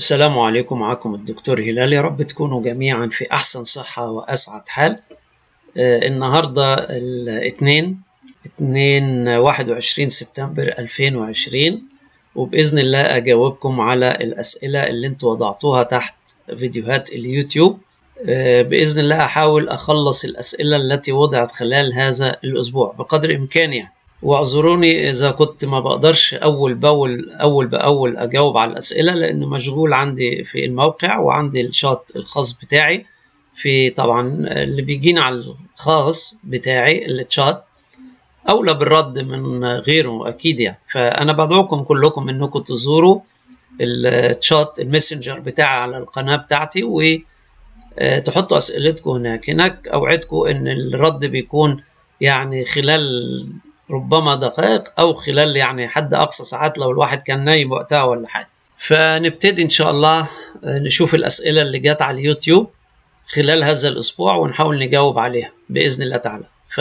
السلام عليكم. معكم الدكتور هلال. يا رب تكونوا جميعا في أحسن صحة وأسعد حال. النهاردة الاثنين 21 سبتمبر 2020، وبإذن الله أجاوبكم على الأسئلة اللي انتوا وضعتوها تحت فيديوهات اليوتيوب. بإذن الله أحاول أخلص الأسئلة التي وضعت خلال هذا الأسبوع بقدر إمكاني، واعذروني إذا كنت ما بقدرش أول بأول أجاوب على الأسئلة، لأنه مشغول عندي في الموقع وعندي الشات الخاص بتاعي. في طبعا اللي بيجينا على الخاص بتاعي الشات أولى بالرد من غيره أكيد يعني. فأنا بدعوكم كلكم إنكم تزوروا الشات الماسنجر بتاعي على القناة بتاعتي وتحطوا أسئلتكم هناك. أوعدكم إن الرد بيكون يعني خلال ربما دقائق أو خلال يعني حد أقصى ساعات لو الواحد كان نايم وقتها ولا حاجة. فنبتدي إن شاء الله نشوف الأسئلة اللي جات على اليوتيوب خلال هذا الأسبوع ونحاول نجاوب عليها بإذن الله تعالى.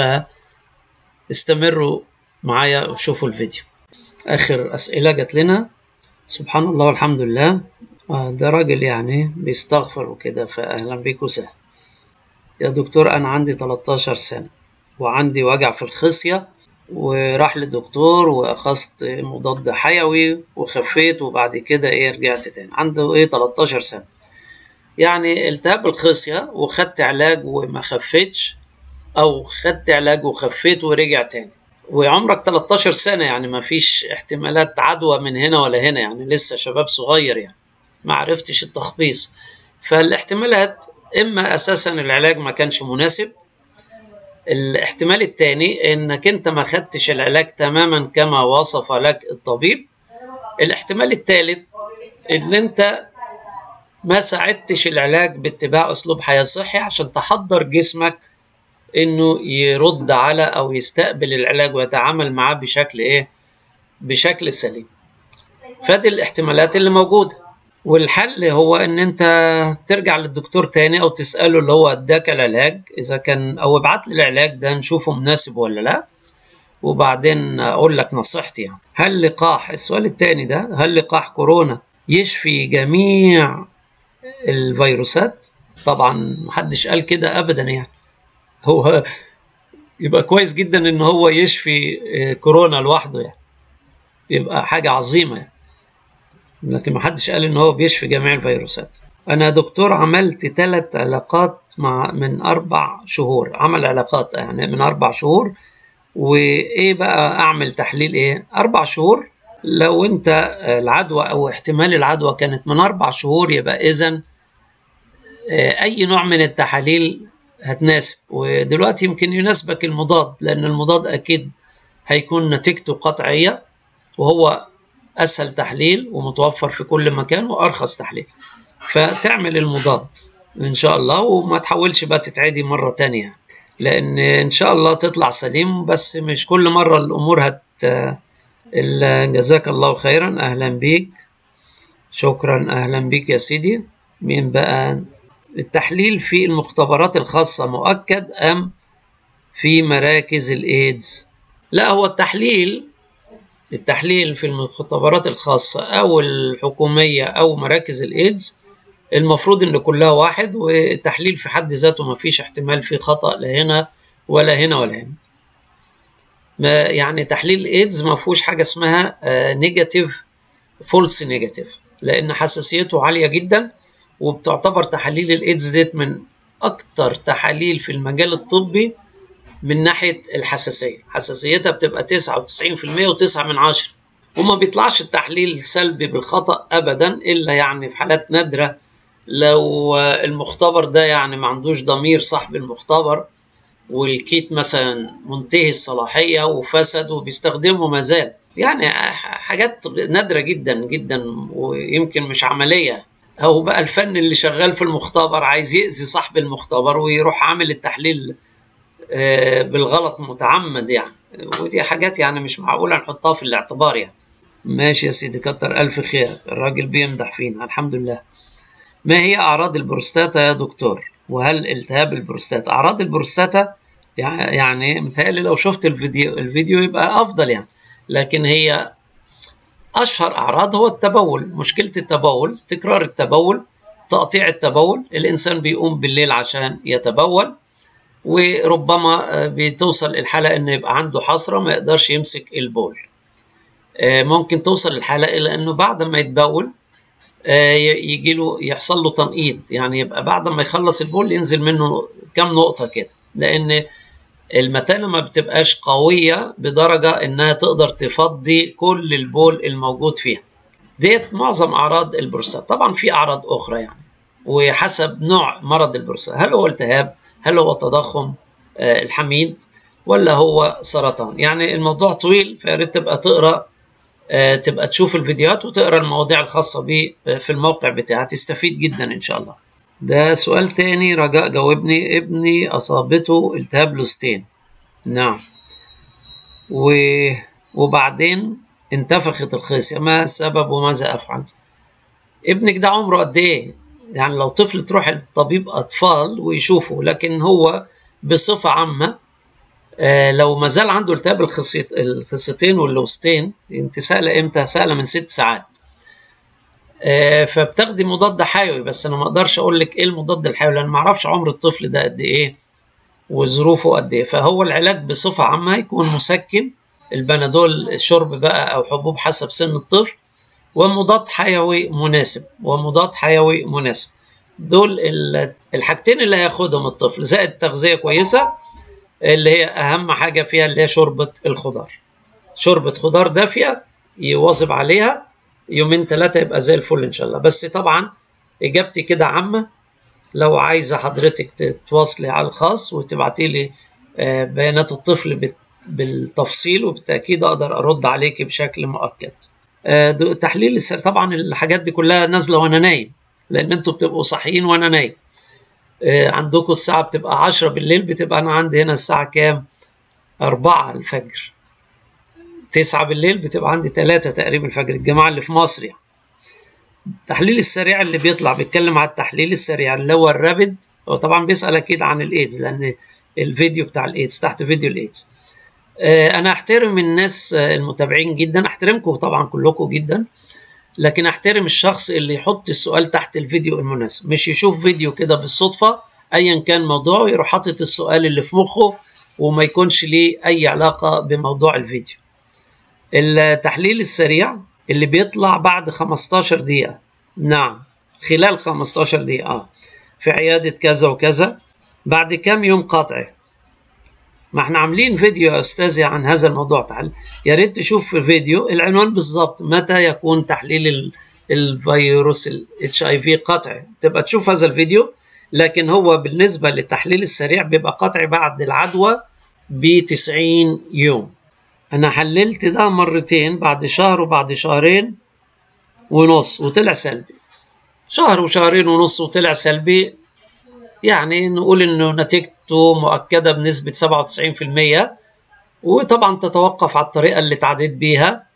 فاستمروا معايا وشوفوا الفيديو. آخر أسئلة جات لنا، سبحان الله والحمد لله. ده راجل يعني بيستغفر وكده، فأهلا بيك وسهلا. يا دكتور أنا عندي 13 سنة وعندي وجع في الخصية، وراح للدكتور واخذت مضاد حيوي وخفيت، وبعد كده رجعت تاني. عنده 13 سنة يعني التهاب الخصية، وخدت علاج وما خفتش، او خدت علاج وخفيت ورجع تاني. وعمرك 13 سنة يعني ما فيش احتمالات عدوى من هنا ولا هنا، يعني لسه شباب صغير يعني ما عرفتش التخبيص. فالاحتمالات اما اساسا العلاج ما كانش مناسب، الاحتمال الثاني انك انت ما خدتش العلاج تماما كما وصف لك الطبيب، الاحتمال الثالث ان انت ما ساعدتش العلاج باتباع اسلوب حياة صحي عشان تحضر جسمك انه يرد على او يستقبل العلاج ويتعامل معاه بشكل سليم. فدي الاحتمالات اللي موجودة، والحل هو ان انت ترجع للدكتور تاني او تسأله اللي هو اداك العلاج اذا كان، او ابعت لي العلاج ده نشوفه مناسب ولا لا، وبعدين اقول لك نصيحتي يعني. هل لقاح، السؤال التاني ده، هل لقاح كورونا يشفي جميع الفيروسات؟ طبعا محدش قال كده ابدا يعني. هو يبقى كويس جدا ان هو يشفي كورونا لوحده يعني، يبقى حاجة عظيمة يعني. لكن ما حدش قال ان هو بيشفي جميع الفيروسات. انا دكتور عملت 3 علاقات من 4 شهور، عمل علاقات يعني من 4 شهور، وايه بقى اعمل تحليل 4 شهور؟ لو انت العدوى او احتمال العدوى كانت من 4 شهور يبقى اذا اي نوع من التحاليل هتناسب. ودلوقتي يمكن يناسبك المضاد، لان المضاد اكيد هيكون نتيجته قطعية، وهو أسهل تحليل ومتوفر في كل مكان وأرخص تحليل. فتعمل المضاد إن شاء الله، وما تحاولش بقى تتعدي مرة تانية، لأن إن شاء الله تطلع سليم، بس مش كل مرة الأمور جزاك الله خيرا. أهلا بيك، شكرا، أهلا بيك يا سيدي. مين بقى؟ التحليل في المختبرات الخاصة مؤكد أم في مراكز الإيدز؟ لا، هو التحليل في المختبرات الخاصة أو الحكومية أو مراكز الإيدز المفروض إن كلها واحد، والتحليل في حد ذاته ما فيش احتمال فيه خطأ لا هنا ولا هنا ولا هنا. يعني تحليل الإيدز ما فيهوش حاجة اسمها نيجاتيف فولس نيجاتيف، لأن حساسيته عالية جدا، وبتعتبر تحاليل الإيدز ديت من أكتر تحاليل في المجال الطبي من ناحية الحساسية. حساسيتها بتبقى 99% و9/10، وما بيطلعش التحليل سلبي بالخطأ أبدا، إلا يعني في حالات نادرة لو المختبر ده يعني ما عندوش ضمير صاحب المختبر، والكيت مثلا منتهي الصلاحية وفسد وبيستخدمه مازال، يعني حاجات نادرة جدا جدا ويمكن مش عملية، أو بقى الفن اللي شغال في المختبر عايز يأذي صاحب المختبر ويروح عامل التحليل بالغلط متعمد يعني. ودي حاجات يعني مش معقولة نحطها في الاعتبار يعني. ماشي يا سيدي، كتر ألف خير، الراجل بيمدح فينا الحمد لله. ما هي أعراض البروستاتا يا دكتور؟ وهل التهاب البروستاتا؟ أعراض البروستاتا يعني متهيألي لو شفت الفيديو يبقى أفضل يعني، لكن هي أشهر أعراض هو التبول، مشكلة التبول، تكرار التبول، تقطيع التبول، الإنسان بيقوم بالليل عشان يتبول، وربما بتوصل الحالة إنه يبقى عنده حصرة ما يقدرش يمسك البول. ممكن توصل الحالة إلى إنه بعد ما يتبول يجي له يحصل له تنقيط، يعني يبقى بعد ما يخلص البول ينزل منه كم نقطة كده، لأن المتانة ما بتبقاش قوية بدرجة إنها تقدر تفضي كل البول الموجود فيها. ديت معظم أعراض البروستات. طبعا في أعراض أخرى يعني، وحسب نوع مرض البروستات، هل هو التهاب، هل هو تضخم الحميد، ولا هو سرطان. يعني الموضوع طويل، فياريت تبقى تقرأ، تبقى تشوف الفيديوهات وتقرأ المواضيع الخاصة بيه في الموقع بتاعي، تستفيد جدا إن شاء الله. ده سؤال تاني، رجاء جاوبني. ابني أصابته التهاب لوستين. نعم. وبعدين انتفخت الخصية، ما السبب وماذا أفعل؟ ابنك ده عمره قد إيه؟ يعني لو طفل تروح لطبيب أطفال ويشوفه، لكن هو بصفة عامة لو ما زال عنده التهاب الخصيتين واللوستين، انت سائله امتى؟ سائله من 6 ساعات. فبتاخدي مضاد حيوي، بس انا ما اقدرش اقول لك ايه المضاد الحيوي لان ما اعرفش عمر الطفل ده قد ايه وظروفه قد ايه. فهو العلاج بصفه عامه يكون مسكن، البنادول، الشرب بقى او حبوب حسب سن الطفل، ومضاد حيوي مناسب. دول الحاجتين اللي هياخدهم الطفل، زائد تغذيه كويسه اللي هي أهم حاجة فيها، اللي هي شوربة الخضار. شوربة خضار دافية يواظب عليها 2-3 يبقى زي الفل إن شاء الله. بس طبعا إجابتي كده عامة، لو عايزة حضرتك تتواصلي على الخاص وتبعتي لي بيانات الطفل بالتفصيل، وبالتأكيد أقدر أرد عليك بشكل مؤكد. تحليل السر، طبعا الحاجات دي كلها نازلة وأنا نايم، لأن أنتوا بتبقوا صحيين وأنا نايم. عندكم الساعة بتبقى 10 بالليل، بتبقى أنا عندي هنا الساعة كام؟ 4 الفجر. 9 بالليل بتبقى عندي 3 تقريبا الفجر، الجماعة اللي في مصر يعني. التحليل السريع اللي بيطلع بيتكلم على التحليل السريع اللي هو الرابد، هو طبعا بيسأل أكيد عن الإيدز، لأن الفيديو بتاع الإيدز تحت فيديو الإيدز. أنا أحترم الناس المتابعين جدا، أحترمكم طبعا كلكم جدا، لكن أحترم الشخص اللي يحط السؤال تحت الفيديو المناسب، مش يشوف فيديو كده بالصدفة أيا كان موضوعه يروح حاطط السؤال اللي في مخه وما يكونش ليه أي علاقة بموضوع الفيديو. التحليل السريع اللي بيطلع بعد 15 دقيقة، نعم خلال 15 دقيقة في عيادة كذا وكذا، بعد كام يوم قطعي. ما احنا عاملين فيديو يا أستاذي عن هذا الموضوع، يا ريت تشوف الفيديو، العنوان بالظبط متى يكون تحليل الفيروس HIV قطعي، تبقى تشوف هذا الفيديو. لكن هو بالنسبة للتحليل السريع بيبقى قطعي بعد العدوى ب90 يوم. أنا حللت ده مرتين، بعد شهر وبعد 2.5 شهر وطلع سلبي. 1 2.5 شهر وطلع سلبي، يعني نقول إنه نتيجته مؤكدة بنسبة 97%. وطبعا تتوقف على الطريقة اللي تعديت بيها،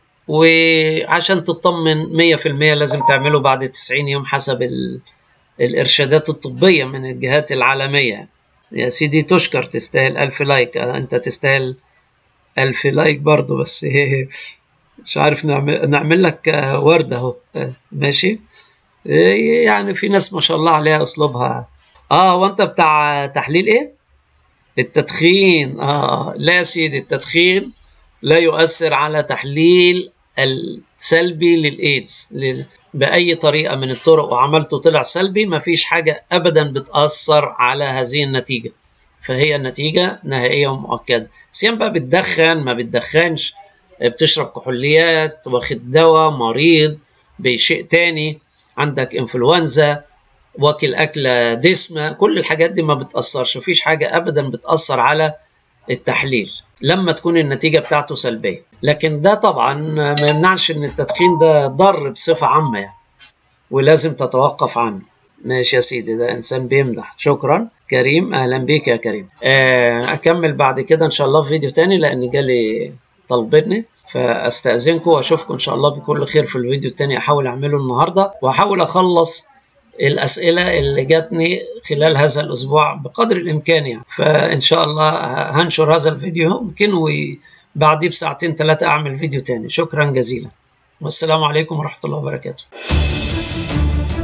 وعشان تطمن 100% لازم تعمله بعد 90 يوم حسب الإرشادات الطبية من الجهات العالمية. يا سيدي تشكر، تستاهل 1000 لايك. أنت تستاهل 1000 لايك برضو، بس مش عارف نعمل لك وردة اهو. ماشي، يعني في ناس ما شاء الله عليها أسلوبها. وأنت بتاع تحليل إيه؟ التدخين. لا يا سيدي، التدخين لا يؤثر على تحليل السلبي للإيدز بأي طريقة من الطرق، وعملته طلع سلبي، ما فيش حاجة أبدا بتأثر على هذه النتيجة، فهي النتيجة نهائية ومؤكدة. سيان بقى بتدخن ما بتدخنش، بتشرب كحوليات، واخد دواء، مريض بشيء تاني، عندك انفلونزا، واكل أكلة دسمة، كل الحاجات دي ما بتأثرش، مفيش حاجة أبدا بتأثر على التحليل لما تكون النتيجة بتاعته سلبية. لكن ده طبعا ما يمنعش ان التدخين ده ضر بصفة عامة يعني، ولازم تتوقف عنه. ماشي يا سيدي، ده انسان بيمدح. شكرا كريم، اهلا بيك يا كريم. اكمل بعد كده ان شاء الله في فيديو تاني، لان جالي طلبني، فاستأذنكم واشوفكم ان شاء الله بكل خير في الفيديو التاني احاول اعمله النهاردة، واحاول اخلص الأسئلة اللي جاتني خلال هذا الأسبوع بقدر الإمكان يعني. فإن شاء الله هنشر هذا الفيديو يمكن، وبعديه ب2-3 ساعات أعمل فيديو تاني. شكرا جزيلا. والسلام عليكم ورحمة الله وبركاته.